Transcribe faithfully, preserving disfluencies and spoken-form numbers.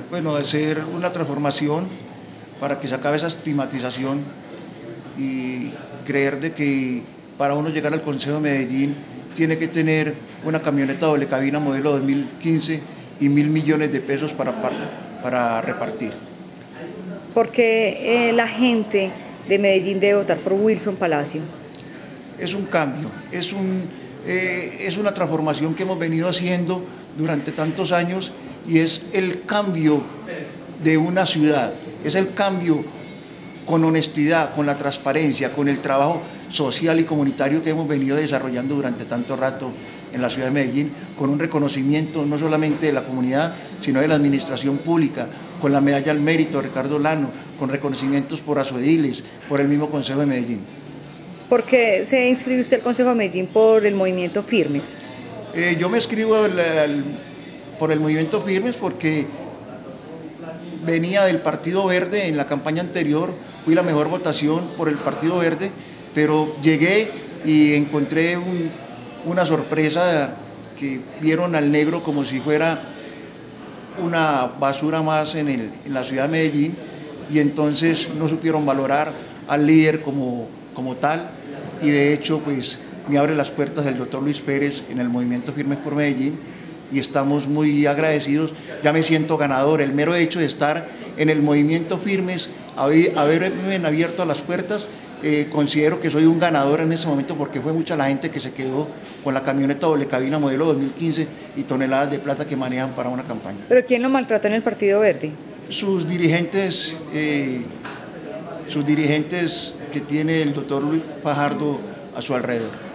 Bueno, hacer una transformación para que se acabe esa estigmatización y creer de que para uno llegar al Consejo de Medellín tiene que tener una camioneta doble cabina modelo dos mil quince y mil millones de pesos para, para, para repartir. Porque eh, la gente de Medellín debe votar por Wilson Palacio. Es un cambio, es, un, eh, es una transformación que hemos venido haciendo durante tantos años y es el cambio de una ciudad, es el cambio con honestidad, con la transparencia, con el trabajo social y comunitario que hemos venido desarrollando durante tanto rato en la ciudad de Medellín, con un reconocimiento no solamente de la comunidad, sino de la administración pública, con la medalla al mérito de Ricardo Lano, con reconocimientos por Azuediles, por el mismo Consejo de Medellín. ¿Por qué se inscribe usted al Consejo de Medellín por el movimiento Firmes? Eh, yo me inscribo el, el, por el movimiento Firmes porque venía del Partido Verde en la campaña anterior, fui la mejor votación por el Partido Verde, pero llegué y encontré un, una sorpresa que vieron al negro como si fuera una basura más en, el, en la ciudad de Medellín y entonces no supieron valorar al líder como, como tal y de hecho pues me abre las puertas el doctor Luis Pérez en el movimiento Firmes por Medellín y estamos muy agradecidos, ya me siento ganador, el mero hecho de estar en el movimiento Firmes, haberme abierto las puertas, eh, considero que soy un ganador en ese momento porque fue mucha la gente que se quedó con la camioneta doble cabina modelo dos mil quince y toneladas de plata que manejan para una campaña. ¿Pero quién lo maltrata en el Partido Verde? Sus dirigentes, eh, sus dirigentes que tiene el doctor Luis Fajardo a su alrededor.